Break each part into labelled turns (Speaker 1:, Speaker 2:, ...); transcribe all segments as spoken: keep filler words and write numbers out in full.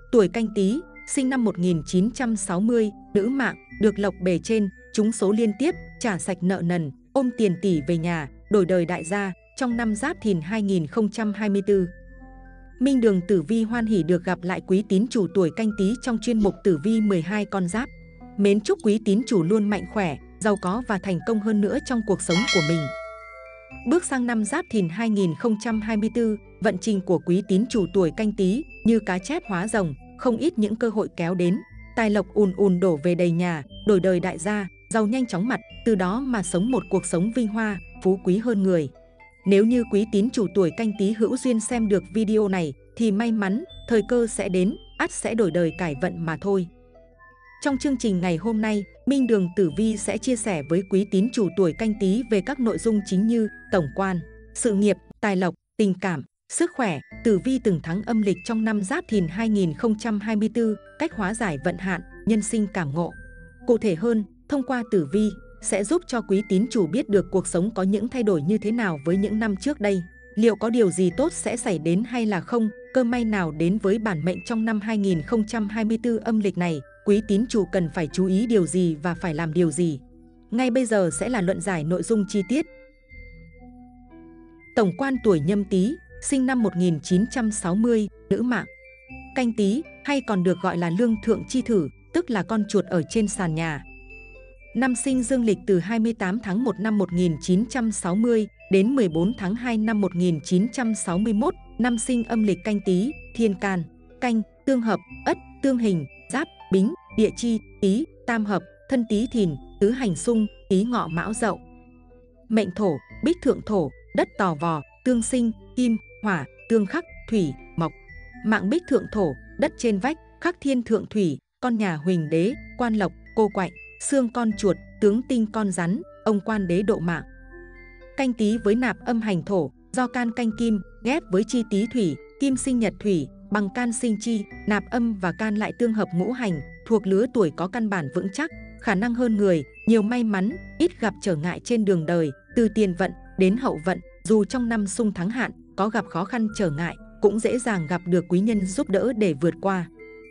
Speaker 1: Tuổi Canh Tý, sinh năm một nghìn chín trăm sáu mươi, nữ mạng, được lộc bề trên, trúng số liên tiếp, trả sạch nợ nần, ôm tiền tỷ về nhà, đổi đời đại gia trong năm Giáp Thìn hai nghìn không trăm hai mươi tư. Minh Đường Tử Vi hoan hỉ được gặp lại quý tín chủ tuổi Canh Tý trong chuyên mục Tử Vi mười hai con giáp. Mến chúc quý tín chủ luôn mạnh khỏe, giàu có và thành công hơn nữa trong cuộc sống của mình. Bước sang năm Giáp Thìn hai nghìn không trăm hai mươi tư, vận trình của quý tín chủ tuổi Canh Tý như cá chép hóa rồng, không ít những cơ hội kéo đến, tài lộc ùn ùn đổ về đầy nhà, đổi đời đại gia, giàu nhanh chóng mặt, từ đó mà sống một cuộc sống vinh hoa, phú quý hơn người. Nếu như quý tín chủ tuổi Canh Tý hữu duyên xem được video này thì may mắn, thời cơ sẽ đến, ắt sẽ đổi đời cải vận mà thôi. Trong chương trình ngày hôm nay, Minh Đường Tử Vi sẽ chia sẻ với quý tín chủ tuổi Canh Tý về các nội dung chính như tổng quan, sự nghiệp, tài lộc, tình cảm, sức khỏe, tử vi từng tháng âm lịch trong năm Giáp Thìn hai nghìn không trăm hai mươi tư, cách hóa giải vận hạn, nhân sinh cảm ngộ. Cụ thể hơn, thông qua tử vi sẽ giúp cho quý tín chủ biết được cuộc sống có những thay đổi như thế nào với những năm trước đây. Liệu có điều gì tốt sẽ xảy đến hay là không? Cơ may nào đến với bản mệnh trong năm hai nghìn không trăm hai mươi tư âm lịch này? Quý tín chủ cần phải chú ý điều gì và phải làm điều gì? Ngay bây giờ sẽ là luận giải nội dung chi tiết. Tổng quan tuổi Nhâm Tý, sinh năm một nghìn chín trăm sáu mươi, nữ mạng. Canh Tý hay còn được gọi là lương thượng chi thử, tức là con chuột ở trên sàn nhà. Năm sinh dương lịch từ hai mươi tám tháng một năm một nghìn chín trăm sáu mươi đến mười bốn tháng hai năm một nghìn chín trăm sáu mươi mốt, năm sinh âm lịch Canh Tý, thiên can, canh, tương hợp, ất, tương hình, giáp, bính, địa chi, tý, tam hợp, thân Tý Thìn, tứ hành xung, Tý Ngọ Mão Dậu. Mệnh thổ, bích thượng thổ, đất Tò Vò, tương sinh, kim, hỏa, tương khắc, thủy, mộc. Mạng bích thượng thổ, đất trên vách, khắc thiên thượng thủy, con nhà huỳnh đế, quan lộc, cô quạnh, xương con chuột, tướng tinh con rắn, ông quan đế độ mạng. Canh Tý với nạp âm hành thổ, do can canh kim, ghép với chi Tý thủy, kim sinh nhật thủy, bằng can sinh chi, nạp âm và can lại tương hợp ngũ hành, thuộc lứa tuổi có căn bản vững chắc, khả năng hơn người, nhiều may mắn, ít gặp trở ngại trên đường đời, từ tiền vận đến hậu vận, dù trong năm xung thắng hạn, có gặp khó khăn trở ngại, cũng dễ dàng gặp được quý nhân giúp đỡ để vượt qua.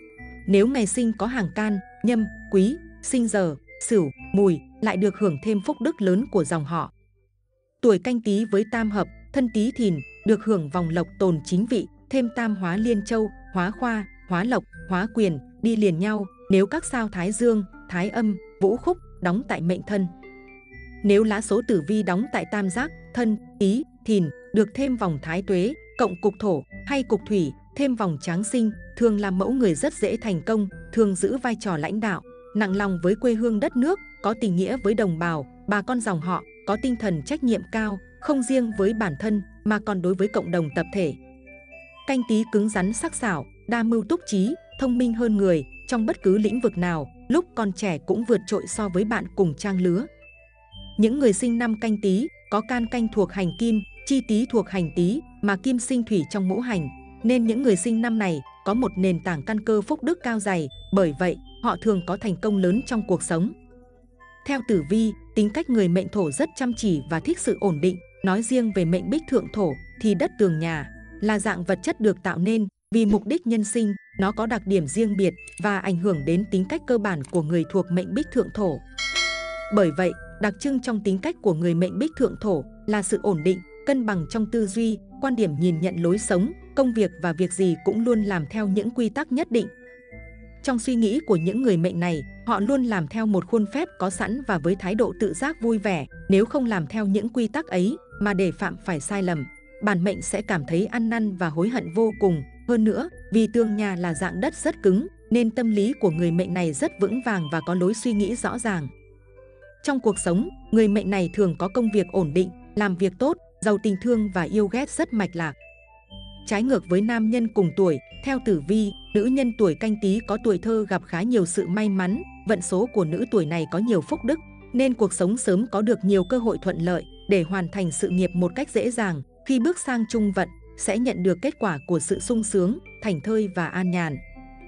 Speaker 1: Nếu ngày sinh có hàng can, nhâm, quý, sinh giờ, sửu, mùi, lại được hưởng thêm phúc đức lớn của dòng họ. Tuổi Canh Tý với tam hợp, thân Tý Thìn, được hưởng vòng lộc tồn chính vị, thêm tam hóa liên châu, hóa khoa, hóa lộc, hóa quyền, đi liền nhau, nếu các sao Thái Dương, Thái Âm, Vũ Khúc đóng tại mệnh thân. Nếu lá số tử vi đóng tại tam giác, thân, Tý, Thìn, được thêm vòng Thái Tuế, cộng cục thổ hay cục thủy, thêm vòng Tráng Sinh, thường làm mẫu người rất dễ thành công, thường giữ vai trò lãnh đạo, nặng lòng với quê hương đất nước, có tình nghĩa với đồng bào, bà con dòng họ, có tinh thần trách nhiệm cao, không riêng với bản thân mà còn đối với cộng đồng tập thể. Canh Tý cứng rắn sắc sảo, đa mưu túc trí, thông minh hơn người, trong bất cứ lĩnh vực nào, lúc còn trẻ cũng vượt trội so với bạn cùng trang lứa. Những người sinh năm Canh Tý có can canh thuộc hành kim, chi Tý thuộc hành Tý mà kim sinh thủy trong ngũ hành, nên những người sinh năm này có một nền tảng căn cơ phúc đức cao dày, bởi vậy họ thường có thành công lớn trong cuộc sống. Theo tử vi, tính cách người mệnh thổ rất chăm chỉ và thích sự ổn định, nói riêng về mệnh bích thượng thổ thì đất tường nhà là dạng vật chất được tạo nên vì mục đích nhân sinh, nó có đặc điểm riêng biệt và ảnh hưởng đến tính cách cơ bản của người thuộc mệnh bích thượng thổ. Bởi vậy, đặc trưng trong tính cách của người mệnh bích thượng thổ là sự ổn định, cân bằng trong tư duy, quan điểm nhìn nhận lối sống, công việc và việc gì cũng luôn làm theo những quy tắc nhất định. Trong suy nghĩ của những người mệnh này, họ luôn làm theo một khuôn phép có sẵn và với thái độ tự giác vui vẻ. Nếu không làm theo những quy tắc ấy mà để phạm phải sai lầm, bản mệnh sẽ cảm thấy ăn năn và hối hận vô cùng. Hơn nữa, vì tường nhà là dạng đất rất cứng, nên tâm lý của người mệnh này rất vững vàng và có lối suy nghĩ rõ ràng. Trong cuộc sống, người mệnh này thường có công việc ổn định, làm việc tốt, giàu tình thương và yêu ghét rất mạch lạc. Trái ngược với nam nhân cùng tuổi, theo tử vi, nữ nhân tuổi Canh Tý có tuổi thơ gặp khá nhiều sự may mắn, vận số của nữ tuổi này có nhiều phúc đức, nên cuộc sống sớm có được nhiều cơ hội thuận lợi để hoàn thành sự nghiệp một cách dễ dàng. Khi bước sang trung vận, sẽ nhận được kết quả của sự sung sướng, thảnh thơi và an nhàn.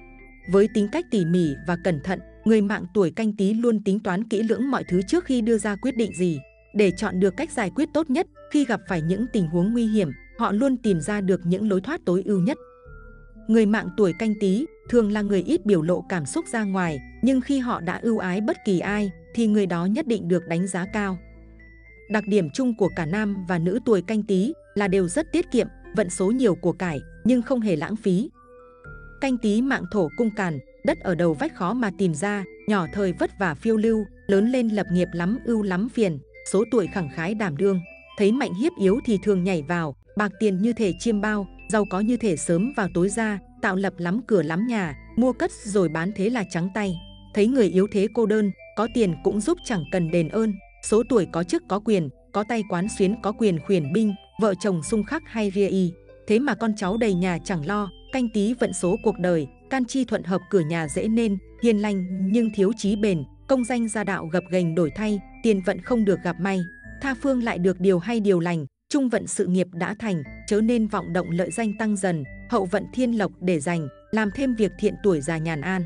Speaker 1: Với tính cách tỉ mỉ và cẩn thận, người mạng tuổi Canh Tý luôn tính toán kỹ lưỡng mọi thứ trước khi đưa ra quyết định gì, để chọn được cách giải quyết tốt nhất. Khi gặp phải những tình huống nguy hiểm, họ luôn tìm ra được những lối thoát tối ưu nhất. Người mạng tuổi Canh Tý thường là người ít biểu lộ cảm xúc ra ngoài, nhưng khi họ đã ưu ái bất kỳ ai, thì người đó nhất định được đánh giá cao. Đặc điểm chung của cả nam và nữ tuổi Canh Tý là đều rất tiết kiệm, vận số nhiều của cải, nhưng không hề lãng phí. Canh Tý mạng thổ cung càn, đất ở đầu vách khó mà tìm ra, nhỏ thời vất vả phiêu lưu, lớn lên lập nghiệp lắm ưu lắm phiền, số tuổi khẳng khái đảm đương. Thấy mạnh hiếp yếu thì thường nhảy vào, bạc tiền như thể chiêm bao, giàu có như thể sớm vào tối ra, tạo lập lắm cửa lắm nhà, mua cất rồi bán thế là trắng tay. Thấy người yếu thế cô đơn, có tiền cũng giúp chẳng cần đền ơn, số tuổi có chức có quyền, có tay quán xuyến có quyền khuyển binh, vợ chồng xung khắc hay ria y. Thế mà con cháu đầy nhà chẳng lo, Canh Tý vận số cuộc đời, can chi thuận hợp cửa nhà dễ nên, hiền lành nhưng thiếu chí bền, công danh gia đạo gập ghềnh đổi thay, tiền vận không được gặp may. Tha phương lại được điều hay điều lành, trung vận sự nghiệp đã thành, chớ nên vọng động lợi danh tăng dần, hậu vận thiên lộc để dành, làm thêm việc thiện tuổi già nhàn an.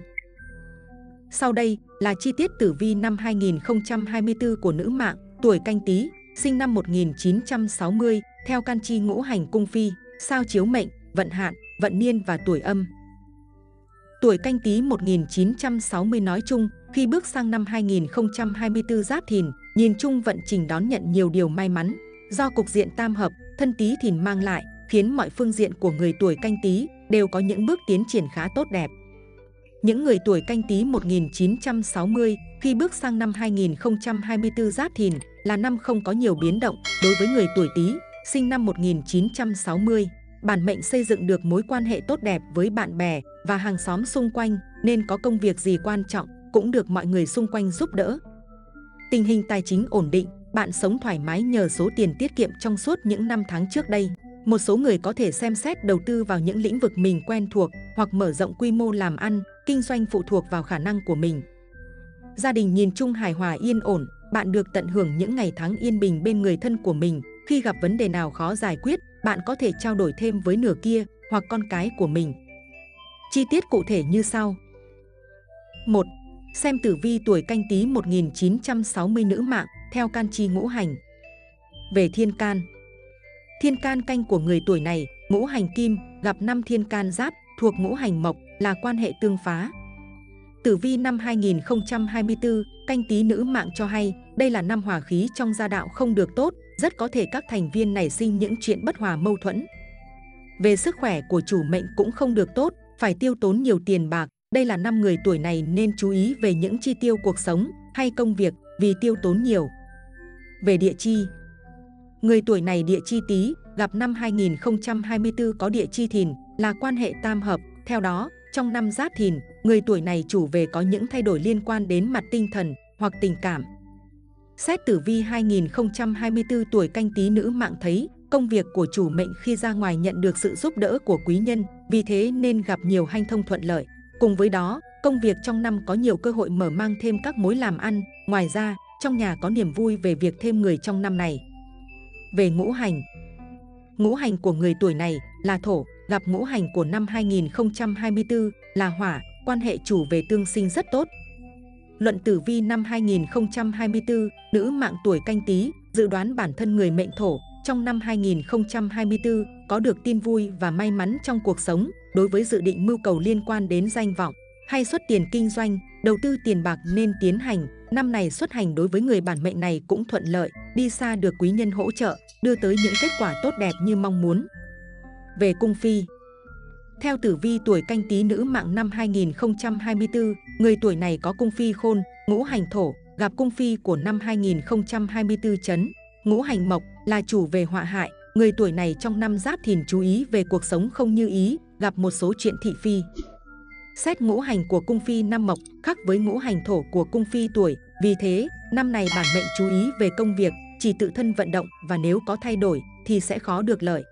Speaker 1: Sau đây là chi tiết tử vi năm hai nghìn không trăm hai mươi tư của nữ mạng, tuổi Canh Tý, sinh năm một nghìn chín trăm sáu mươi, theo can chi ngũ hành cung phi, sao chiếu mệnh, vận hạn, vận niên và tuổi âm. Tuổi Canh Tý một nghìn chín trăm sáu mươi nói chung, khi bước sang năm hai nghìn không trăm hai mươi tư Giáp Thìn, nhìn chung vận trình đón nhận nhiều điều may mắn. Do cục diện tam hợp, thân Tý Thìn mang lại, khiến mọi phương diện của người tuổi Canh Tý đều có những bước tiến triển khá tốt đẹp. Những người tuổi Canh Tý một nghìn chín trăm sáu mươi, khi bước sang năm hai nghìn không trăm hai mươi tư Giáp Thìn, là năm không có nhiều biến động. Đối với người tuổi Tý, sinh năm một nghìn chín trăm sáu mươi, bản mệnh xây dựng được mối quan hệ tốt đẹp với bạn bè và hàng xóm xung quanh, nên có công việc gì quan trọng cũng được mọi người xung quanh giúp đỡ. Tình hình tài chính ổn định, bạn sống thoải mái nhờ số tiền tiết kiệm trong suốt những năm tháng trước đây. Một số người có thể xem xét đầu tư vào những lĩnh vực mình quen thuộc hoặc mở rộng quy mô làm ăn, kinh doanh phụ thuộc vào khả năng của mình. Gia đình nhìn chung hài hòa yên ổn, bạn được tận hưởng những ngày tháng yên bình bên người thân của mình. Khi gặp vấn đề nào khó giải quyết, bạn có thể trao đổi thêm với nửa kia hoặc con cái của mình. Chi tiết cụ thể như sau. một. Xem tử vi tuổi Canh Tý một nghìn chín trăm sáu mươi nữ mạng, theo can chi ngũ hành. Về thiên can. Thiên can canh của người tuổi này, ngũ hành kim, gặp năm thiên can giáp, thuộc ngũ hành mộc, là quan hệ tương phá. Tử vi năm hai nghìn không trăm hai mươi tư, Canh Tý nữ mạng cho hay, đây là năm hòa khí trong gia đạo không được tốt, rất có thể các thành viên nảy sinh những chuyện bất hòa mâu thuẫn. Về sức khỏe của chủ mệnh cũng không được tốt, phải tiêu tốn nhiều tiền bạc. Đây là năm người tuổi này nên chú ý về những chi tiêu cuộc sống hay công việc vì tiêu tốn nhiều. Về địa chi, người tuổi này địa chi Tý, gặp năm hai nghìn không trăm hai mươi tư có địa chi Thìn, là quan hệ tam hợp. Theo đó, trong năm Giáp Thìn, người tuổi này chủ về có những thay đổi liên quan đến mặt tinh thần hoặc tình cảm. Xét tử vi hai nghìn không trăm hai mươi tư tuổi Canh Tý nữ mạng thấy, công việc của chủ mệnh khi ra ngoài nhận được sự giúp đỡ của quý nhân, vì thế nên gặp nhiều hanh thông thuận lợi. Cùng với đó, công việc trong năm có nhiều cơ hội mở mang thêm các mối làm ăn. Ngoài ra, trong nhà có niềm vui về việc thêm người trong năm này. Về ngũ hành, ngũ hành của người tuổi này là thổ, gặp ngũ hành của năm hai nghìn không trăm hai mươi tư là hỏa, quan hệ chủ về tương sinh rất tốt. Luận tử vi năm hai nghìn không trăm hai mươi tư, nữ mạng tuổi Canh Tý, dự đoán bản thân người mệnh thổ, trong năm hai nghìn không trăm hai mươi tư có được tin vui và may mắn trong cuộc sống. Đối với dự định mưu cầu liên quan đến danh vọng hay xuất tiền kinh doanh, đầu tư tiền bạc nên tiến hành. Năm này xuất hành đối với người bản mệnh này cũng thuận lợi, đi xa được quý nhân hỗ trợ, đưa tới những kết quả tốt đẹp như mong muốn. Về cung phi, theo tử vi tuổi Canh Tý nữ mạng năm hai nghìn không trăm hai mươi tư, người tuổi này có cung phi khôn, ngũ hành thổ, gặp cung phi của năm hai nghìn không trăm hai mươi tư chấn, ngũ hành mộc, là chủ về họa hại. Người tuổi này trong năm Giáp Thìn chú ý về cuộc sống không như ý, gặp một số chuyện thị phi. Xét ngũ hành của cung phi năm mộc khác với ngũ hành thổ của cung phi tuổi, vì thế năm này bản mệnh chú ý về công việc, chỉ tự thân vận động và nếu có thay đổi thì sẽ khó được lợi.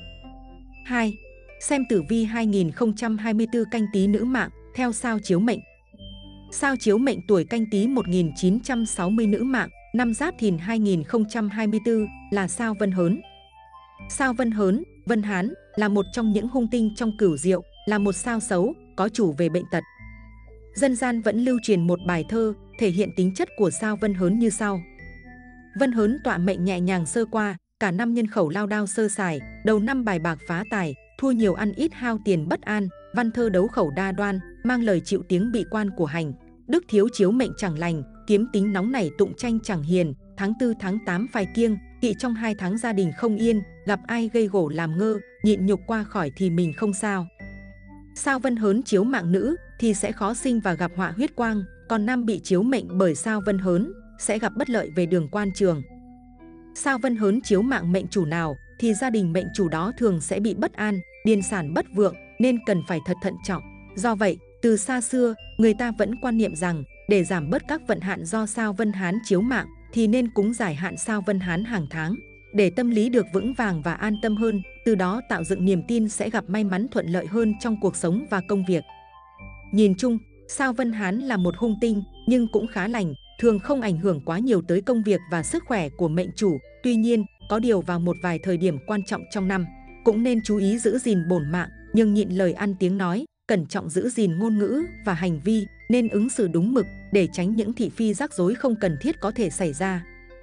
Speaker 1: hai. Xem tử vi hai nghìn không trăm hai mươi tư Canh Tý nữ mạng, theo sao chiếu mệnh. Sao chiếu mệnh tuổi Canh Tý một nghìn chín trăm sáu mươi nữ mạng, năm Giáp Thìn hai nghìn không trăm hai mươi tư là sao Vân Hớn. Sao Vân Hớn, Vân Hán, là một trong những hung tinh trong cửu diệu, là một sao xấu, có chủ về bệnh tật. Dân gian vẫn lưu truyền một bài thơ thể hiện tính chất của sao Vân Hớn như sau. Vân Hớn tọa mệnh nhẹ nhàng sơ qua, cả năm nhân khẩu lao đao sơ sài, đầu năm bài bạc phá tài, thua nhiều ăn ít hao tiền bất an, văn thơ đấu khẩu đa đoan, mang lời chịu tiếng bị quan của hành. Đức thiếu chiếu mệnh chẳng lành, kiếm tính nóng nảy tụng tranh chẳng hiền. Tháng tư tháng tám phải kiêng, kỵ trong hai tháng gia đình không yên. Gặp ai gây gổ làm ngơ, nhịn nhục qua khỏi thì mình không sao. Sao vân hớn chiếu mạng nữ thì sẽ khó sinh và gặp họa huyết quang. Còn nam bị chiếu mệnh bởi sao vân hớn sẽ gặp bất lợi về đường quan trường. Sao vân hớn chiếu mạng mệnh chủ nào thì gia đình mệnh chủ đó thường sẽ bị bất an, điền sản bất vượng, nên cần phải thật thận trọng. Do vậy, từ xa xưa, người ta vẫn quan niệm rằng để giảm bớt các vận hạn do sao vân hán chiếu mạng thì nên cúng giải hạn sao vân hán hàng tháng, để tâm lý được vững vàng và an tâm hơn, từ đó tạo dựng niềm tin sẽ gặp may mắn thuận lợi hơn trong cuộc sống và công việc. Nhìn chung, sao vân hán là một hung tinh nhưng cũng khá lành, thường không ảnh hưởng quá nhiều tới công việc và sức khỏe của mệnh chủ. Tuy nhiên, có điều vào một vài thời điểm quan trọng trong năm, cũng nên chú ý giữ gìn bổn mạng, nhưng nhịn lời ăn tiếng nói, cẩn trọng giữ gìn ngôn ngữ và hành vi, nên ứng xử đúng mực để tránh những thị phi rắc rối không cần thiết có thể xảy ra.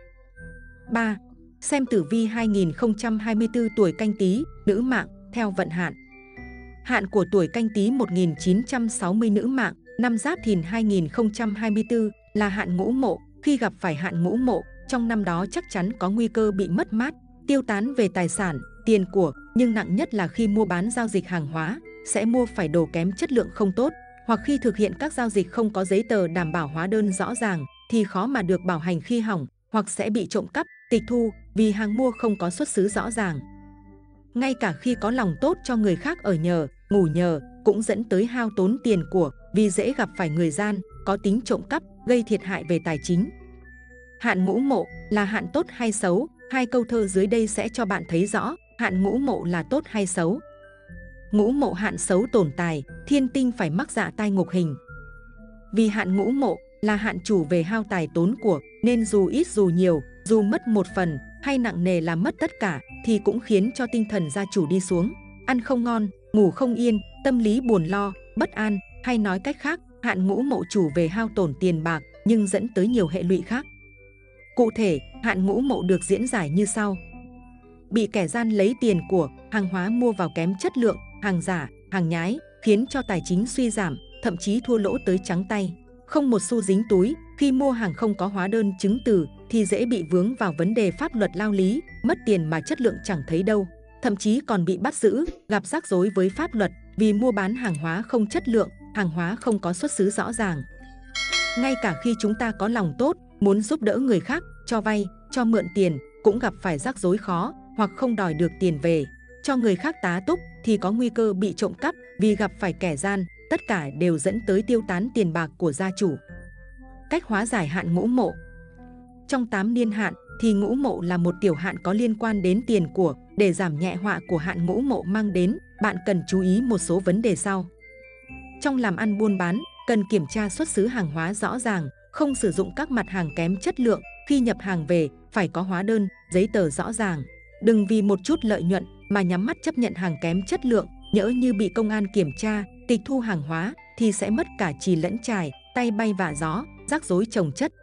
Speaker 1: ba. Xem tử vi hai nghìn không trăm hai mươi tư tuổi Canh Tý, nữ mạng, theo vận hạn. Hạn của tuổi Canh Tý một nghìn chín trăm sáu mươi nữ mạng, năm Giáp Thìn hai nghìn không trăm hai mươi tư là hạn ngũ mộ. Khi gặp phải hạn ngũ mộ, trong năm đó chắc chắn có nguy cơ bị mất mát, tiêu tán về tài sản, tiền của, nhưng nặng nhất là khi mua bán giao dịch hàng hóa, sẽ mua phải đồ kém chất lượng không tốt, hoặc khi thực hiện các giao dịch không có giấy tờ đảm bảo hóa đơn rõ ràng thì khó mà được bảo hành khi hỏng, hoặc sẽ bị trộm cắp, tịch thu vì hàng mua không có xuất xứ rõ ràng. Ngay cả khi có lòng tốt cho người khác ở nhờ, ngủ nhờ, cũng dẫn tới hao tốn tiền của vì dễ gặp phải người gian, có tính trộm cắp, gây thiệt hại về tài chính. Hạn ngũ mộ là hạn tốt hay xấu? Hai câu thơ dưới đây sẽ cho bạn thấy rõ hạn ngũ mộ là tốt hay xấu. Ngũ mộ hạn xấu tổn tài, thiên tinh phải mắc dạ tai ngục hình. Vì hạn ngũ mộ là hạn chủ về hao tài tốn của, nên dù ít dù nhiều, dù mất một phần hay nặng nề là mất tất cả, thì cũng khiến cho tinh thần gia chủ đi xuống, ăn không ngon, ngủ không yên, tâm lý buồn lo, bất an, hay nói cách khác, hạn ngũ mộ chủ về hao tổn tiền bạc nhưng dẫn tới nhiều hệ lụy khác. Cụ thể, hạn ngũ mộ được diễn giải như sau. Bị kẻ gian lấy tiền của, hàng hóa mua vào kém chất lượng, hàng giả, hàng nhái, khiến cho tài chính suy giảm, thậm chí thua lỗ tới trắng tay. Không một xu dính túi, khi mua hàng không có hóa đơn chứng từ thì dễ bị vướng vào vấn đề pháp luật lao lý, mất tiền mà chất lượng chẳng thấy đâu. Thậm chí còn bị bắt giữ, gặp rắc rối với pháp luật vì mua bán hàng hóa không chất lượng, hàng hóa không có xuất xứ rõ ràng. Ngay cả khi chúng ta có lòng tốt, muốn giúp đỡ người khác, cho vay, cho mượn tiền, cũng gặp phải rắc rối khó, hoặc không đòi được tiền về. Cho người khác tá túc thì có nguy cơ bị trộm cắp vì gặp phải kẻ gian, tất cả đều dẫn tới tiêu tán tiền bạc của gia chủ. Cách hóa giải hạn ngũ mộ. Trong tám niên hạn thì ngũ mộ là một tiểu hạn có liên quan đến tiền của. Để giảm nhẹ họa của hạn ngũ mộ mang đến, bạn cần chú ý một số vấn đề sau. Trong làm ăn buôn bán, cần kiểm tra xuất xứ hàng hóa rõ ràng, không sử dụng các mặt hàng kém chất lượng. Khi nhập hàng về, phải có hóa đơn, giấy tờ rõ ràng. Đừng vì một chút lợi nhuận mà nhắm mắt chấp nhận hàng kém chất lượng, nhỡ như bị công an kiểm tra, tịch thu hàng hóa thì sẽ mất cả chì lẫn chài, tay bay vạ gió, rắc rối chồng chất.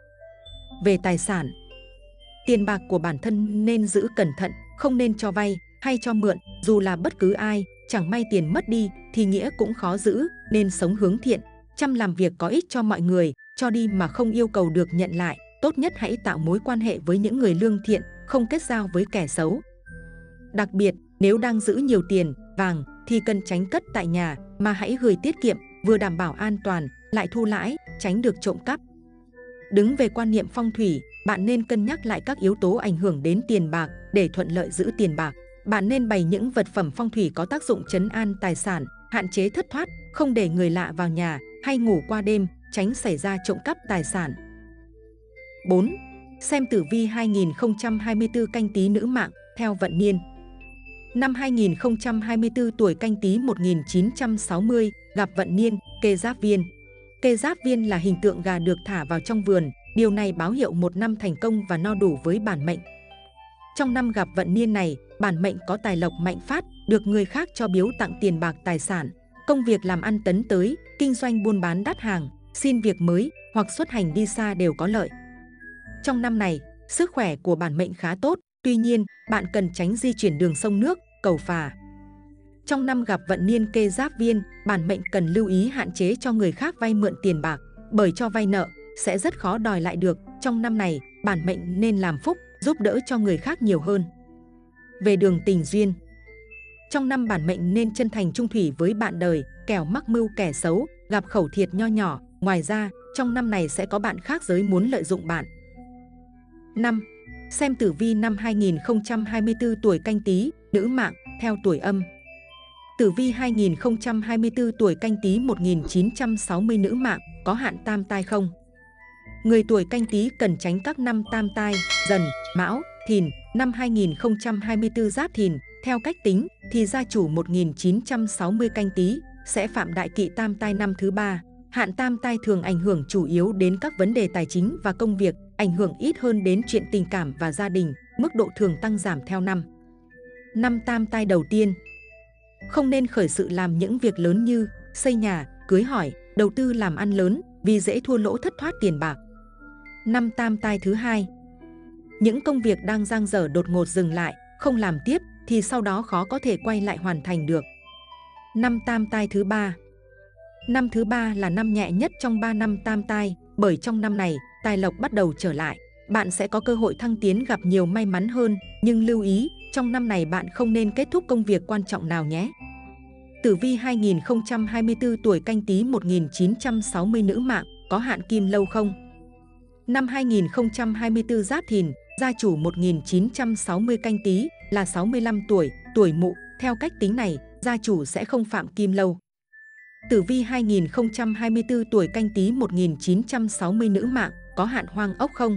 Speaker 1: Về tài sản, tiền bạc của bản thân nên giữ cẩn thận, không nên cho vay hay cho mượn, dù là bất cứ ai, chẳng may tiền mất đi thì nghĩa cũng khó giữ, nên sống hướng thiện, chăm làm việc có ích cho mọi người, cho đi mà không yêu cầu được nhận lại. Tốt nhất hãy tạo mối quan hệ với những người lương thiện, không kết giao với kẻ xấu. Đặc biệt, nếu đang giữ nhiều tiền, vàng thì cần tránh cất tại nhà mà hãy gửi tiết kiệm, vừa đảm bảo an toàn, lại thu lãi, tránh được trộm cắp. Đứng về quan niệm phong thủy, bạn nên cân nhắc lại các yếu tố ảnh hưởng đến tiền bạc để thuận lợi giữ tiền bạc. Bạn nên bày những vật phẩm phong thủy có tác dụng trấn an tài sản, hạn chế thất thoát, không để người lạ vào nhà hay ngủ qua đêm, tránh xảy ra trộm cắp tài sản. bốn. Xem tử vi hai nghìn không trăm hai mươi tư Canh Tý nữ mạng, theo vận niên. Năm hai nghìn không trăm hai mươi tư tuổi Canh Tý một nghìn chín trăm sáu mươi gặp vận niên Kê Giáp Viên. Kê Giáp Viên là hình tượng gà được thả vào trong vườn, điều này báo hiệu một năm thành công và no đủ với bản mệnh. Trong năm gặp vận niên này, bản mệnh có tài lộc mạnh phát, được người khác cho biếu tặng tiền bạc tài sản, công việc làm ăn tấn tới, kinh doanh buôn bán đắt hàng, xin việc mới hoặc xuất hành đi xa đều có lợi. Trong năm này, sức khỏe của bản mệnh khá tốt, tuy nhiên, bạn cần tránh di chuyển đường sông nước, cầu phà. Trong năm gặp vận niên kê giáp viên, bản mệnh cần lưu ý hạn chế cho người khác vay mượn tiền bạc, bởi cho vay nợ sẽ rất khó đòi lại được. Trong năm này, bản mệnh nên làm phúc, giúp đỡ cho người khác nhiều hơn. Về đường tình duyên, trong năm bản mệnh nên chân thành trung thủy với bạn đời, kẻo mắc mưu kẻ xấu, gặp khẩu thiệt nho nhỏ. Ngoài ra, trong năm này sẽ có bạn khác giới muốn lợi dụng bạn. năm. Xem tử vi năm hai nghìn không trăm hai mươi tư tuổi Canh Tý, nữ mạng, theo tuổi âm. Tử vi hai nghìn không trăm hai mươi tư tuổi Canh Tý một nghìn chín trăm sáu mươi nữ mạng, có hạn tam tai không? Người tuổi Canh Tý cần tránh các năm tam tai, Dần, Mão, Thìn. Năm hai nghìn không trăm hai mươi tư Giáp Thìn, theo cách tính thì gia chủ một nghìn chín trăm sáu mươi Canh Tý sẽ phạm đại kỵ tam tai năm thứ ba. Hạn tam tai thường ảnh hưởng chủ yếu đến các vấn đề tài chính và công việc, ảnh hưởng ít hơn đến chuyện tình cảm và gia đình, mức độ thường tăng giảm theo năm. Năm tam tai đầu tiên, không nên khởi sự làm những việc lớn như xây nhà, cưới hỏi, đầu tư làm ăn lớn vì dễ thua lỗ thất thoát tiền bạc. Năm tam tai thứ hai, những công việc đang dang dở đột ngột dừng lại, không làm tiếp thì sau đó khó có thể quay lại hoàn thành được. Năm tam tai thứ ba, năm thứ ba là năm nhẹ nhất trong ba năm tam tai, bởi trong năm này tài lộc bắt đầu trở lại, bạn sẽ có cơ hội thăng tiến, gặp nhiều may mắn hơn, nhưng lưu ý, trong năm này bạn không nên kết thúc công việc quan trọng nào nhé. Tử vi hai nghìn không trăm hai mươi tư tuổi Canh Tý một nghìn chín trăm sáu mươi nữ mạng, có hạn kim lâu không? Năm hai nghìn không trăm hai mươi tư Giáp Thìn, gia chủ một nghìn chín trăm sáu mươi Canh Tý là sáu mươi lăm tuổi, tuổi Mụ, theo cách tính này, gia chủ sẽ không phạm kim lâu. Tử vi hai nghìn không trăm hai mươi tư tuổi Canh Tý một nghìn chín trăm sáu mươi nữ mạng, có hạn hoang ốc không?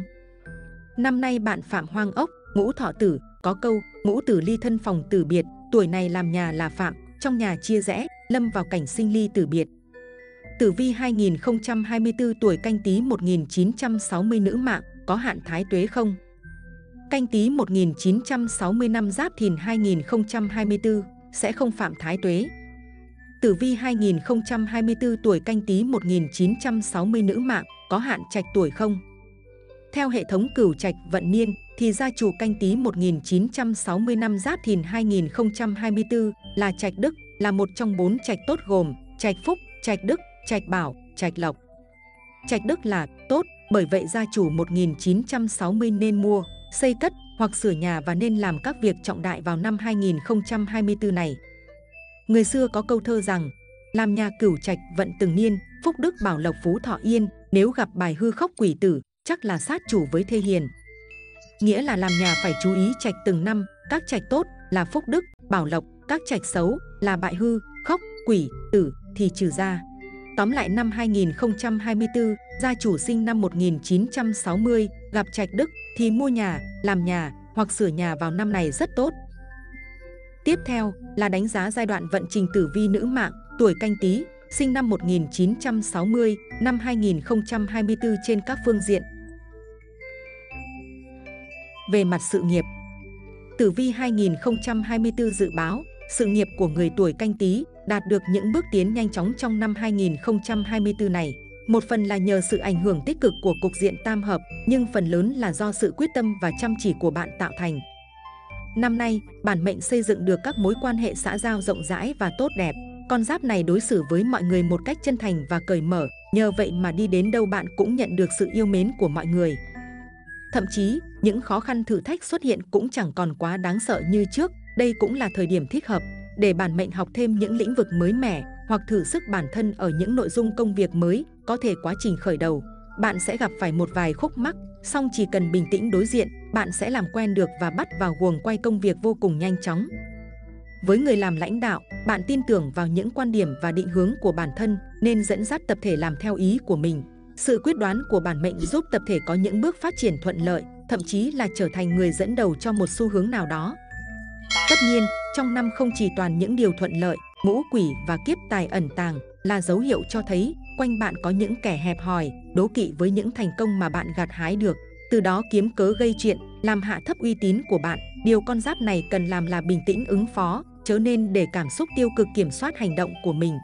Speaker 1: Năm nay bạn phạm hoang ốc, ngũ thọ tử, có câu ngũ tử ly thân phòng tử biệt, tuổi này làm nhà là phạm, trong nhà chia rẽ, lâm vào cảnh sinh ly tử biệt. Tử vi hai nghìn không trăm hai mươi tư tuổi Canh Tý một nghìn chín trăm sáu mươi nữ mạng, có hạn thái tuế không? Canh Tý một nghìn chín trăm sáu mươi năm Giáp Thìn hai nghìn không trăm hai mươi tư sẽ không phạm thái tuế. Tử vi hai nghìn không trăm hai mươi tư tuổi Canh Tý một nghìn chín trăm sáu mươi nữ mạng, có hạn trạch tuổi không? Theo hệ thống cửu trạch vận niên thì gia chủ Canh Tý một nghìn chín trăm sáu mươi năm Giáp Thìn hai nghìn không trăm hai mươi tư là trạch đức, là một trong bốn trạch tốt gồm trạch phúc, trạch đức, trạch bảo, trạch lộc. Trạch đức là tốt, bởi vậy gia chủ một nghìn chín trăm sáu mươi nên mua, xây cất hoặc sửa nhà và nên làm các việc trọng đại vào năm hai nghìn không trăm hai mươi tư này. Người xưa có câu thơ rằng, làm nhà cửu trạch vận từng niên, phúc đức bảo lộc phú thọ yên, nếu gặp bài hư khóc quỷ tử, chắc là sát chủ với thê hiền. Nghĩa là làm nhà phải chú ý trạch từng năm, các trạch tốt là phúc đức, bảo lộc, các trạch xấu là bại hư, khóc, quỷ, tử thì trừ ra. Tóm lại năm hai nghìn không trăm hai mươi tư, gia chủ sinh năm một nghìn chín trăm sáu mươi gặp trạch đức thì mua nhà, làm nhà hoặc sửa nhà vào năm này rất tốt. Tiếp theo là đánh giá giai đoạn vận trình tử vi nữ mạng tuổi Canh Tý, sinh năm một nghìn chín trăm sáu mươi, năm hai nghìn không trăm hai mươi tư trên các phương diện. Về mặt sự nghiệp, tử vi hai nghìn không trăm hai mươi tư dự báo sự nghiệp của người tuổi Canh Tý đạt được những bước tiến nhanh chóng trong năm hai nghìn không trăm hai mươi tư này. Một phần là nhờ sự ảnh hưởng tích cực của cục diện tam hợp, nhưng phần lớn là do sự quyết tâm và chăm chỉ của bạn tạo thành. Năm nay, bản mệnh xây dựng được các mối quan hệ xã giao rộng rãi và tốt đẹp. Con giáp này đối xử với mọi người một cách chân thành và cởi mở, nhờ vậy mà đi đến đâu bạn cũng nhận được sự yêu mến của mọi người. Thậm chí, những khó khăn thử thách xuất hiện cũng chẳng còn quá đáng sợ như trước. Đây cũng là thời điểm thích hợp để bản mệnh học thêm những lĩnh vực mới mẻ hoặc thử sức bản thân ở những nội dung công việc mới. Có thể quá trình khởi đầu, bạn sẽ gặp phải một vài khúc mắc, song chỉ cần bình tĩnh đối diện, bạn sẽ làm quen được và bắt vào guồng quay công việc vô cùng nhanh chóng. Với người làm lãnh đạo, bạn tin tưởng vào những quan điểm và định hướng của bản thân nên dẫn dắt tập thể làm theo ý của mình. Sự quyết đoán của bản mệnh giúp tập thể có những bước phát triển thuận lợi, thậm chí là trở thành người dẫn đầu cho một xu hướng nào đó. Tất nhiên, trong năm không chỉ toàn những điều thuận lợi, ngũ quỷ và kiếp tài ẩn tàng là dấu hiệu cho thấy quanh bạn có những kẻ hẹp hòi, đố kỵ với những thành công mà bạn gặt hái được, từ đó kiếm cớ gây chuyện, làm hạ thấp uy tín của bạn. Điều con giáp này cần làm là bình tĩnh ứng phó, chớ nên để cảm xúc tiêu cực kiểm soát hành động của mình.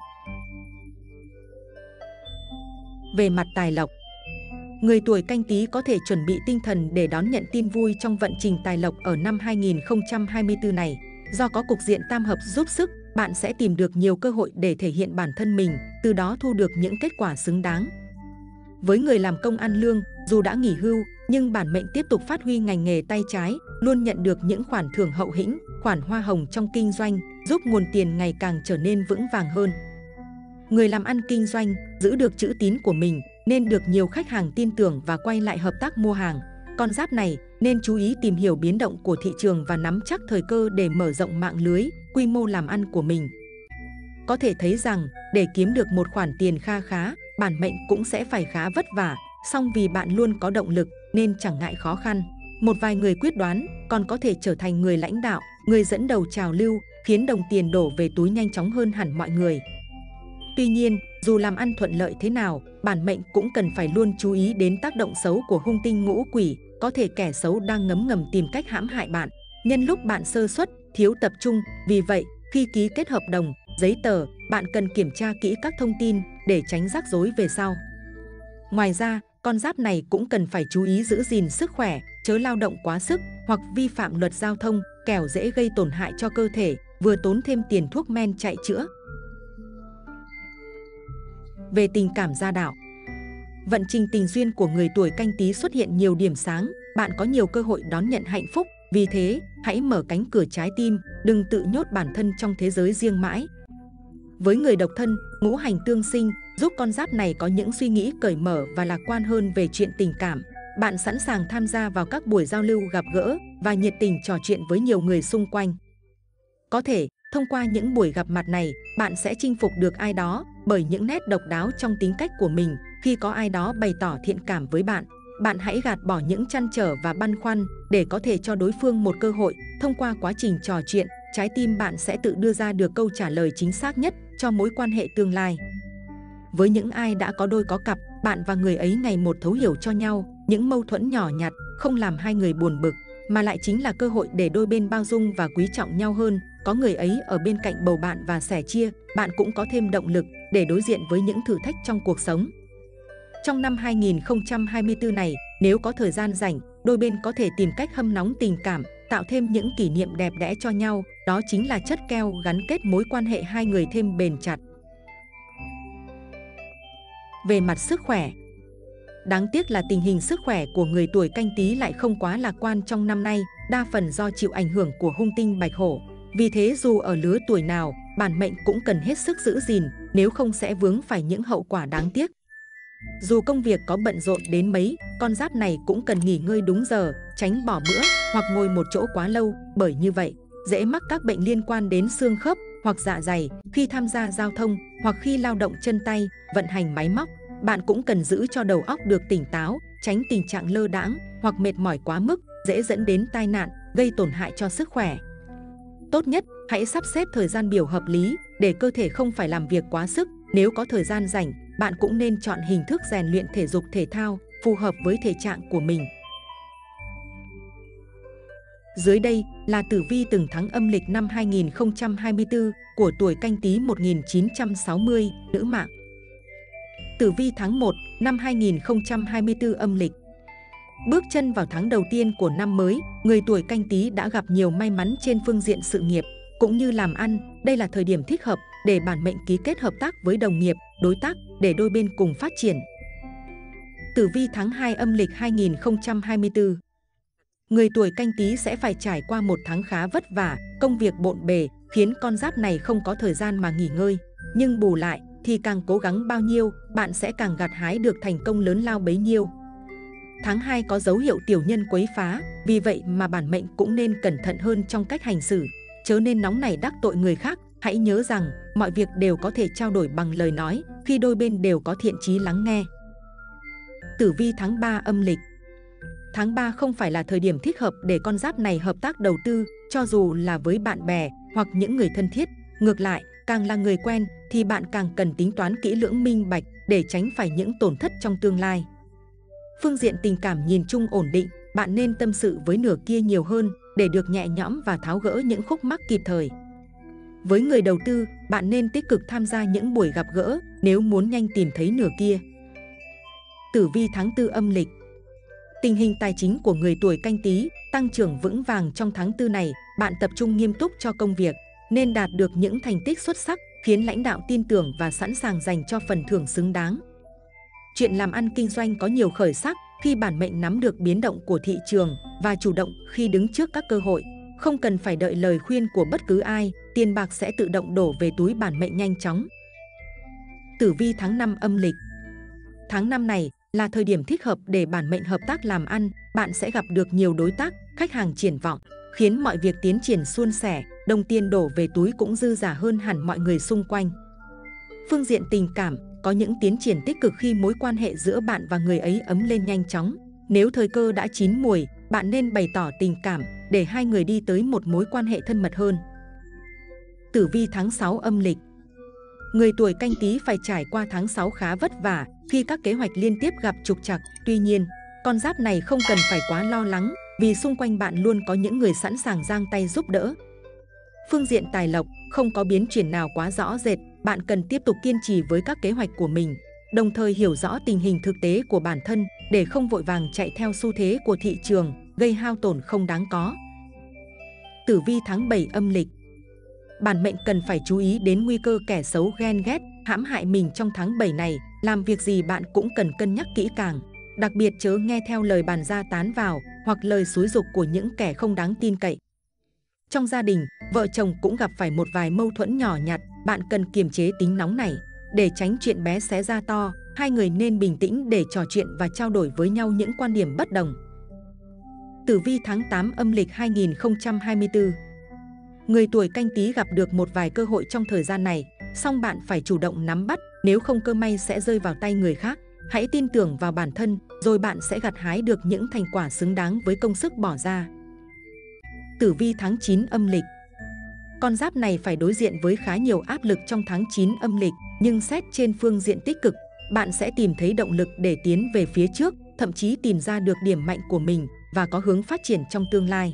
Speaker 1: Về mặt tài lộc, người tuổi Canh Tý có thể chuẩn bị tinh thần để đón nhận tin vui trong vận trình tài lộc ở năm hai nghìn không trăm hai mươi tư này. Do có cục diện tam hợp giúp sức bạn sẽ tìm được nhiều cơ hội để thể hiện bản thân mình, từ đó thu được những kết quả xứng đáng. Với người làm công ăn lương, dù đã nghỉ hưu, nhưng bản mệnh tiếp tục phát huy ngành nghề tay trái, luôn nhận được những khoản thưởng hậu hĩnh, khoản hoa hồng trong kinh doanh, giúp nguồn tiền ngày càng trở nên vững vàng hơn. Người làm ăn kinh doanh, giữ được chữ tín của mình, nên được nhiều khách hàng tin tưởng và quay lại hợp tác mua hàng. Con giáp này nên chú ý tìm hiểu biến động của thị trường và nắm chắc thời cơ để mở rộng mạng lưới, quy mô làm ăn của mình. Có thể thấy rằng, để kiếm được một khoản tiền kha khá, bản mệnh cũng sẽ phải khá vất vả, song vì bạn luôn có động lực nên chẳng ngại khó khăn. Một vài người quyết đoán còn có thể trở thành người lãnh đạo, người dẫn đầu trào lưu, khiến đồng tiền đổ về túi nhanh chóng hơn hẳn mọi người. Tuy nhiên, dù làm ăn thuận lợi thế nào, bản mệnh cũng cần phải luôn chú ý đến tác động xấu của hung tinh ngũ quỷ, có thể kẻ xấu đang ngấm ngầm tìm cách hãm hại bạn, nhân lúc bạn sơ suất, thiếu tập trung. Vì vậy, khi ký kết hợp đồng, giấy tờ, bạn cần kiểm tra kỹ các thông tin để tránh rắc rối về sau. Ngoài ra, con giáp này cũng cần phải chú ý giữ gìn sức khỏe, chớ lao động quá sức hoặc vi phạm luật giao thông, kẻo dễ gây tổn hại cho cơ thể, vừa tốn thêm tiền thuốc men chạy chữa. Về tình cảm gia đạo, vận trình tình duyên của người tuổi Canh Tý xuất hiện nhiều điểm sáng, bạn có nhiều cơ hội đón nhận hạnh phúc. Vì thế, hãy mở cánh cửa trái tim, đừng tự nhốt bản thân trong thế giới riêng mãi. Với người độc thân, ngũ hành tương sinh giúp con giáp này có những suy nghĩ cởi mở và lạc quan hơn về chuyện tình cảm. Bạn sẵn sàng tham gia vào các buổi giao lưu gặp gỡ và nhiệt tình trò chuyện với nhiều người xung quanh. Có thể, thông qua những buổi gặp mặt này, bạn sẽ chinh phục được ai đó bởi những nét độc đáo trong tính cách của mình. Khi có ai đó bày tỏ thiện cảm với bạn, bạn hãy gạt bỏ những trăn trở và băn khoăn để có thể cho đối phương một cơ hội. Thông qua quá trình trò chuyện, trái tim bạn sẽ tự đưa ra được câu trả lời chính xác nhất cho mối quan hệ tương lai. Với những ai đã có đôi có cặp, bạn và người ấy ngày một thấu hiểu cho nhau, những mâu thuẫn nhỏ nhặt không làm hai người buồn bực, mà lại chính là cơ hội để đôi bên bao dung và quý trọng nhau hơn. Có người ấy ở bên cạnh bầu bạn và sẻ chia, bạn cũng có thêm động lực để đối diện với những thử thách trong cuộc sống. Trong năm hai nghìn không trăm hai mươi tư này, nếu có thời gian rảnh, đôi bên có thể tìm cách hâm nóng tình cảm, tạo thêm những kỷ niệm đẹp đẽ cho nhau. Đó chính là chất keo gắn kết mối quan hệ hai người thêm bền chặt. Về mặt sức khỏe, đáng tiếc là tình hình sức khỏe của người tuổi Canh Tý lại không quá lạc quan trong năm nay, đa phần do chịu ảnh hưởng của hung tinh Bạch Hổ. Vì thế dù ở lứa tuổi nào, bản mệnh cũng cần hết sức giữ gìn, nếu không sẽ vướng phải những hậu quả đáng tiếc. Dù công việc có bận rộn đến mấy, con giáp này cũng cần nghỉ ngơi đúng giờ, tránh bỏ bữa hoặc ngồi một chỗ quá lâu, bởi như vậy, dễ mắc các bệnh liên quan đến xương khớp hoặc dạ dày. Khi tham gia giao thông hoặc khi lao động chân tay, vận hành máy móc, bạn cũng cần giữ cho đầu óc được tỉnh táo, tránh tình trạng lơ đãng hoặc mệt mỏi quá mức, dễ dẫn đến tai nạn, gây tổn hại cho sức khỏe. Tốt nhất, hãy sắp xếp thời gian biểu hợp lý để cơ thể không phải làm việc quá sức. Nếu có thời gian rảnh, bạn cũng nên chọn hình thức rèn luyện thể dục thể thao phù hợp với thể trạng của mình. Dưới đây là tử vi từng tháng âm lịch năm hai nghìn không trăm hai mươi tư của tuổi Canh Tý một nghìn chín trăm sáu mươi, nữ mạng. Tử vi tháng một năm hai nghìn không trăm hai mươi tư âm lịch. Bước chân vào tháng đầu tiên của năm mới, người tuổi Canh Tý đã gặp nhiều may mắn trên phương diện sự nghiệp cũng như làm ăn. Đây là thời điểm thích hợp để bản mệnh ký kết hợp tác với đồng nghiệp, đối tác để đôi bên cùng phát triển. Tử vi tháng hai âm lịch hai nghìn không trăm hai mươi tư. Người tuổi Canh Tý sẽ phải trải qua một tháng khá vất vả, công việc bộn bề khiến con giáp này không có thời gian mà nghỉ ngơi. Nhưng bù lại thì càng cố gắng bao nhiêu, bạn sẽ càng gặt hái được thành công lớn lao bấy nhiêu. Tháng hai có dấu hiệu tiểu nhân quấy phá, vì vậy mà bản mệnh cũng nên cẩn thận hơn trong cách hành xử, chớ nên nóng nảy đắc tội người khác. Hãy nhớ rằng mọi việc đều có thể trao đổi bằng lời nói khi đôi bên đều có thiện chí lắng nghe. Tử vi tháng ba âm lịch. Tháng ba không phải là thời điểm thích hợp để con giáp này hợp tác đầu tư, cho dù là với bạn bè hoặc những người thân thiết. Ngược lại, càng là người quen thì bạn càng cần tính toán kỹ lưỡng minh bạch để tránh phải những tổn thất trong tương lai. Phương diện tình cảm nhìn chung ổn định, bạn nên tâm sự với nửa kia nhiều hơn để được nhẹ nhõm và tháo gỡ những khúc mắc kịp thời. Với người đầu tư, bạn nên tích cực tham gia những buổi gặp gỡ nếu muốn nhanh tìm thấy nửa kia. Tử vi tháng tư âm lịch. Tình hình tài chính của người tuổi Canh Tý tăng trưởng vững vàng trong tháng tư này, bạn tập trung nghiêm túc cho công việc. nên đạt được những thành tích xuất sắc, khiến lãnh đạo tin tưởng và sẵn sàng dành cho phần thưởng xứng đáng. Chuyện làm ăn kinh doanh có nhiều khởi sắc khi bản mệnh nắm được biến động của thị trường và chủ động khi đứng trước các cơ hội. Không cần phải đợi lời khuyên của bất cứ ai, tiền bạc sẽ tự động đổ về túi bản mệnh nhanh chóng. Tử vi tháng năm âm lịch. Tháng năm này là thời điểm thích hợp để bản mệnh hợp tác làm ăn, bạn sẽ gặp được nhiều đối tác, khách hàng triển vọng, khiến mọi việc tiến triển suôn sẻ, đồng tiền đổ về túi cũng dư dả hơn hẳn mọi người xung quanh. Phương diện tình cảm, có những tiến triển tích cực khi mối quan hệ giữa bạn và người ấy ấm lên nhanh chóng. Nếu thời cơ đã chín muồi, bạn nên bày tỏ tình cảm để hai người đi tới một mối quan hệ thân mật hơn. Tử vi tháng sáu âm lịch. Người tuổi Canh Tý phải trải qua tháng sáu khá vất vả khi các kế hoạch liên tiếp gặp trục trặc. Tuy nhiên, con giáp này không cần phải quá lo lắng vì xung quanh bạn luôn có những người sẵn sàng giang tay giúp đỡ. Phương diện tài lộc, không có biến chuyển nào quá rõ rệt, bạn cần tiếp tục kiên trì với các kế hoạch của mình, đồng thời hiểu rõ tình hình thực tế của bản thân để không vội vàng chạy theo xu thế của thị trường, gây hao tổn không đáng có. Tử vi tháng bảy âm lịch. Bản mệnh cần phải chú ý đến nguy cơ kẻ xấu ghen ghét, hãm hại mình trong tháng bảy này, làm việc gì bạn cũng cần cân nhắc kỹ càng. Đặc biệt chớ nghe theo lời bàn ra tán vào hoặc lời xúi giục của những kẻ không đáng tin cậy. Trong gia đình, vợ chồng cũng gặp phải một vài mâu thuẫn nhỏ nhặt, bạn cần kiềm chế tính nóng này. Để tránh chuyện bé xé ra to, hai người nên bình tĩnh để trò chuyện và trao đổi với nhau những quan điểm bất đồng. Tử vi tháng tám âm lịch hai nghìn không trăm hai mươi tư. Người tuổi Canh Tý gặp được một vài cơ hội trong thời gian này, song bạn phải chủ động nắm bắt, nếu không cơ may sẽ rơi vào tay người khác. Hãy tin tưởng vào bản thân, rồi bạn sẽ gặt hái được những thành quả xứng đáng với công sức bỏ ra. Tử vi tháng chín âm lịch. Con giáp này phải đối diện với khá nhiều áp lực trong tháng chín âm lịch, nhưng xét trên phương diện tích cực, bạn sẽ tìm thấy động lực để tiến về phía trước, thậm chí tìm ra được điểm mạnh của mình và có hướng phát triển trong tương lai.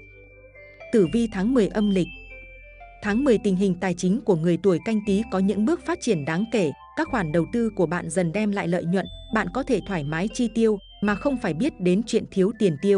Speaker 1: Tử vi tháng mười âm lịch. Tháng mười tình hình tài chính của người tuổi Canh Tý có những bước phát triển đáng kể, các khoản đầu tư của bạn dần đem lại lợi nhuận, bạn có thể thoải mái chi tiêu mà không phải biết đến chuyện thiếu tiền tiêu.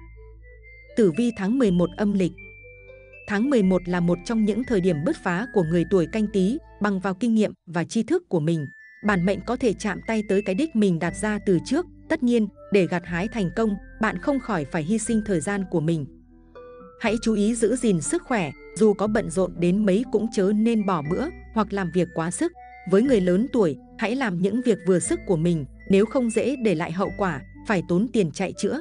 Speaker 1: Tử vi tháng mười một âm lịch. Tháng mười một là một trong những thời điểm bứt phá của người tuổi Canh Tý, bằng vào kinh nghiệm và tri thức của mình, bản mệnh có thể chạm tay tới cái đích mình đặt ra từ trước. Tất nhiên, để gặt hái thành công, bạn không khỏi phải hy sinh thời gian của mình. Hãy chú ý giữ gìn sức khỏe, dù có bận rộn đến mấy cũng chớ nên bỏ bữa hoặc làm việc quá sức. Với người lớn tuổi, hãy làm những việc vừa sức của mình, nếu không dễ để lại hậu quả, phải tốn tiền chạy chữa.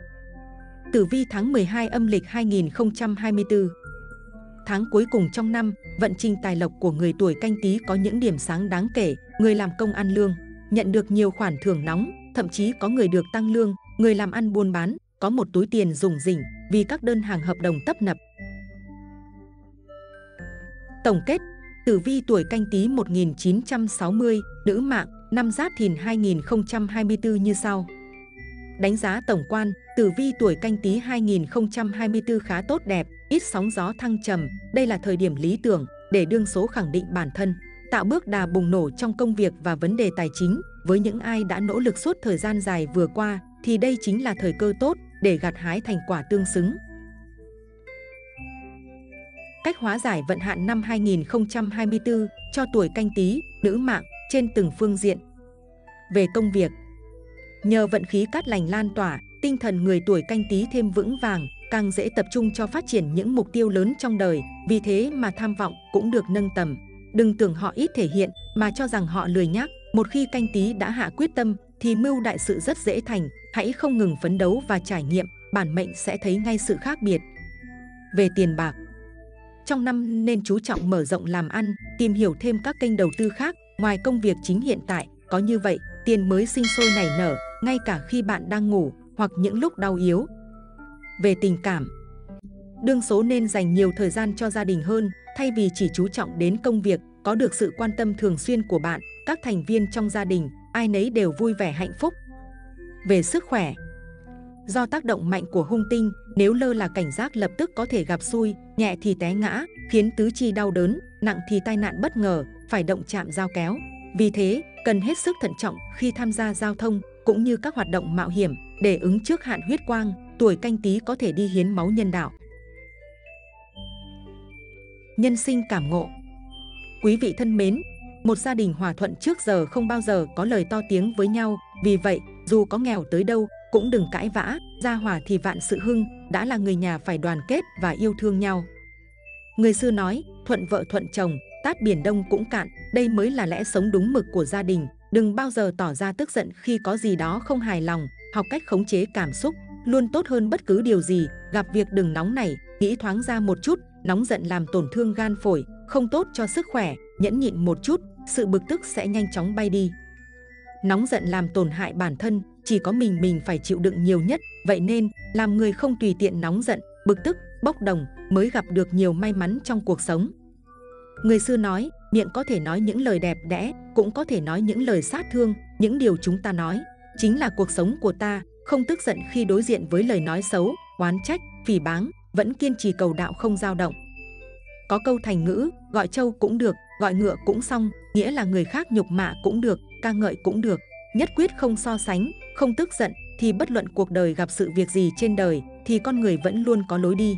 Speaker 1: Tử vi tháng mười hai âm lịch hai nghìn không trăm hai mươi tư. Tháng cuối cùng trong năm, vận trình tài lộc của người tuổi Canh Tý có những điểm sáng đáng kể. Người làm công ăn lương, nhận được nhiều khoản thưởng nóng, thậm chí có người được tăng lương. Người làm ăn buôn bán, có một túi tiền rủng rỉnh vì các đơn hàng hợp đồng tấp nập. Tổng kết, tử vi tuổi Canh Tý một nghìn chín trăm sáu mươi, nữ mạng, năm Giáp Thìn hai nghìn không trăm hai mươi tư như sau. Đánh giá tổng quan, tử vi tuổi Canh Tý hai nghìn không trăm hai mươi tư khá tốt đẹp, ít sóng gió thăng trầm. Đây là thời điểm lý tưởng để đương số khẳng định bản thân, tạo bước đà bùng nổ trong công việc và vấn đề tài chính. Với những ai đã nỗ lực suốt thời gian dài vừa qua, thì đây chính là thời cơ tốt để gặt hái thành quả tương xứng. Cách hóa giải vận hạn năm hai nghìn không trăm hai mươi tư cho tuổi Canh Tý, nữ mạng trên từng phương diện. Về công việc, nhờ vận khí cát lành lan tỏa, tinh thần người tuổi Canh Tý thêm vững vàng, càng dễ tập trung cho phát triển những mục tiêu lớn trong đời. Vì thế mà tham vọng cũng được nâng tầm. Đừng tưởng họ ít thể hiện mà cho rằng họ lười nhác. Một khi Canh Tý đã hạ quyết tâm thì mưu đại sự rất dễ thành. Hãy không ngừng phấn đấu và trải nghiệm, bản mệnh sẽ thấy ngay sự khác biệt. Về tiền bạc, trong năm nên chú trọng mở rộng làm ăn, tìm hiểu thêm các kênh đầu tư khác ngoài công việc chính hiện tại. Có như vậy, tiền mới sinh sôi nảy nở, ngay cả khi bạn đang ngủ hoặc những lúc đau yếu. Về tình cảm, đương số nên dành nhiều thời gian cho gia đình hơn, thay vì chỉ chú trọng đến công việc. Có được sự quan tâm thường xuyên của bạn, các thành viên trong gia đình, ai nấy đều vui vẻ hạnh phúc. Về sức khỏe, do tác động mạnh của hung tinh, nếu lơ là cảnh giác lập tức có thể gặp xui, nhẹ thì té ngã, khiến tứ chi đau đớn, nặng thì tai nạn bất ngờ, phải động chạm dao kéo. Vì thế, cần hết sức thận trọng khi tham gia giao thông, cũng như các hoạt động mạo hiểm. Để ứng trước hạn huyết quang, tuổi Canh Tý có thể đi hiến máu nhân đạo. Nhân sinh cảm ngộ. Quý vị thân mến, một gia đình hòa thuận trước giờ không bao giờ có lời to tiếng với nhau, vì vậy dù có nghèo tới đâu cũng đừng cãi vã, gia hòa thì vạn sự hưng, đã là người nhà phải đoàn kết và yêu thương nhau. Người xưa nói, thuận vợ thuận chồng, tát biển đông cũng cạn, đây mới là lẽ sống đúng mực của gia đình. Đừng bao giờ tỏ ra tức giận khi có gì đó không hài lòng, học cách khống chế cảm xúc, luôn tốt hơn bất cứ điều gì. Gặp việc đừng nóng nảy, nghĩ thoáng ra một chút, nóng giận làm tổn thương gan phổi, không tốt cho sức khỏe, nhẫn nhịn một chút, sự bực tức sẽ nhanh chóng bay đi. Nóng giận làm tổn hại bản thân, chỉ có mình mình phải chịu đựng nhiều nhất, vậy nên làm người không tùy tiện nóng giận, bực tức, bốc đồng mới gặp được nhiều may mắn trong cuộc sống. Người xưa nói, miệng có thể nói những lời đẹp đẽ, cũng có thể nói những lời sát thương, những điều chúng ta nói chính là cuộc sống của ta, không tức giận khi đối diện với lời nói xấu, oán trách, phỉ báng, vẫn kiên trì cầu đạo không dao động. Có câu thành ngữ, gọi trâu cũng được, gọi ngựa cũng xong, nghĩa là người khác nhục mạ cũng được, ca ngợi cũng được, nhất quyết không so sánh, không tức giận, thì bất luận cuộc đời gặp sự việc gì trên đời, thì con người vẫn luôn có lối đi.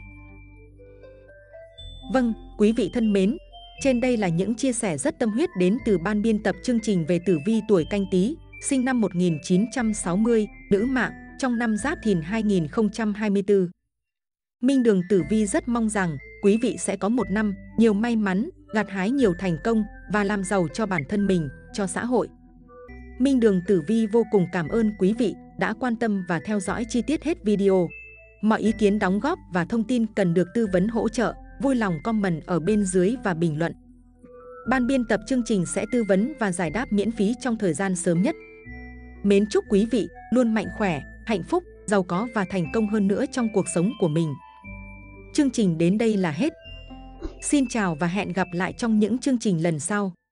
Speaker 1: Vâng, quý vị thân mến, trên đây là những chia sẻ rất tâm huyết đến từ ban biên tập chương trình về tử vi tuổi Canh Tý, sinh năm một nghìn chín trăm sáu mươi, nữ mạng, trong năm Giáp Thìn hai nghìn không trăm hai mươi tư. Minh Đường Tử Vi rất mong rằng quý vị sẽ có một năm nhiều may mắn, gặt hái nhiều thành công và làm giàu cho bản thân mình, cho xã hội. Minh Đường Tử Vi vô cùng cảm ơn quý vị đã quan tâm và theo dõi chi tiết hết video. Mọi ý kiến đóng góp và thông tin cần được tư vấn hỗ trợ, vui lòng comment ở bên dưới và bình luận. Ban biên tập chương trình sẽ tư vấn và giải đáp miễn phí trong thời gian sớm nhất. Mến chúc quý vị luôn mạnh khỏe, hạnh phúc, giàu có và thành công hơn nữa trong cuộc sống của mình. Chương trình đến đây là hết. Xin chào và hẹn gặp lại trong những chương trình lần sau.